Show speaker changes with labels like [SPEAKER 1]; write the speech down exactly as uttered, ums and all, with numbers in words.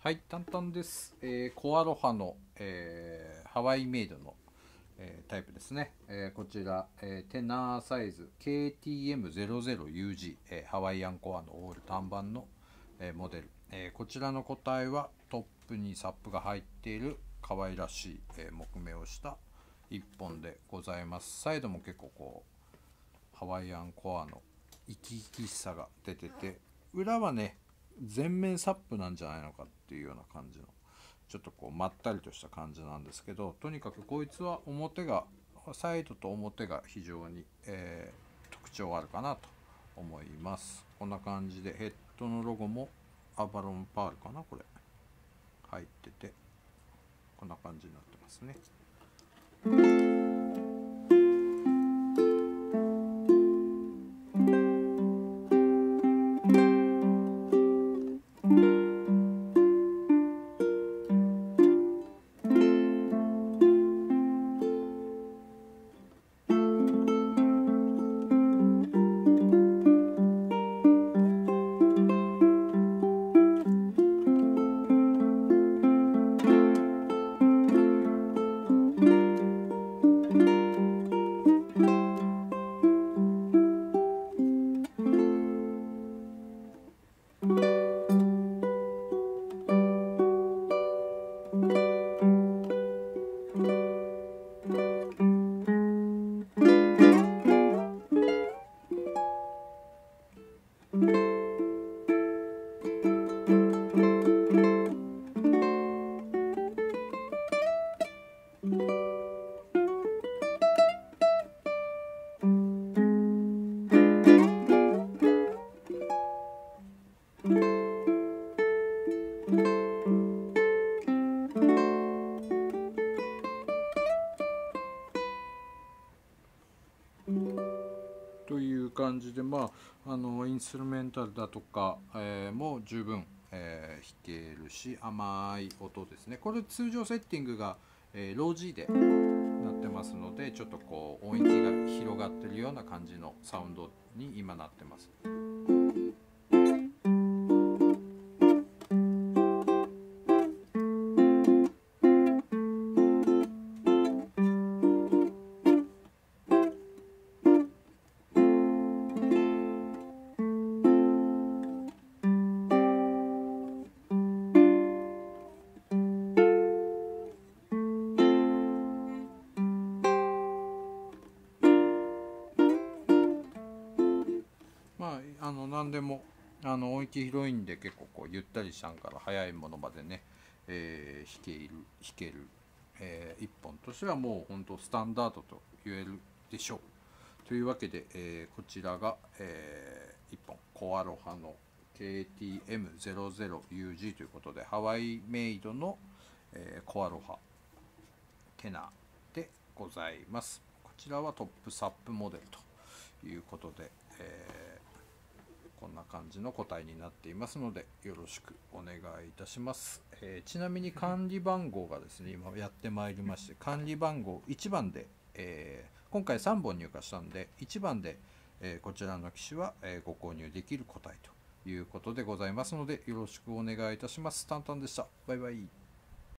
[SPEAKER 1] はい、タンタンです。えーコアロハの、えーハワイメイドの、えータイプですね。えーこちら、えーテナーサイズ ケーティーエムゼロゼロユージー、えーハワイアンコアのオール単板の、えーモデル、えーこちらの個体はトップにサップが入っている可愛らしい、えー木目をした一本でございます。サイドも結構こうハワイアンコアの生き生きしさが出てて、裏はね全面サップなんじゃないのかっていうような感じのちょっとこうまったりとした感じなんですけど、とにかくこいつは表がサイドと表が非常に、えー特徴あるかなと思います。こんな感じでヘッドのロゴもアバロンパールかな、これ入ってて、こんな感じになってますね。という感じで、まあ、あのインストゥルメンタルだとか、えーも十分、えー弾けるし、甘い音ですね。これ通常セッティングが、えーロー G でなってますので、ちょっとこう音域が広がってるような感じのサウンドに今なってます。まあ、あの何でもあの音域広いんで、結構こうゆったりしたんから速いものまでね、えー弾ける弾ける、えー、一本としてはもう本当スタンダードと言えるでしょう。というわけで、えーこちらが、えー、一本コアロハの ケーティーエムゼロゼロユージー ということで、ハワイメイドの、えーコアロハテナーでございます。こちらはトップサップモデルということで、えーこんな感じの個体になっていますので、よろしくお願いいたします。えーちなみに管理番号がですね、今やってまいりまして、管理番号いちばんで、えー今回さんぼん入荷したんで、いちばんで、えーこちらの機種は、えーご購入できる個体ということでございますので、よろしくお願いいたします。タンタンでした。バイバイ。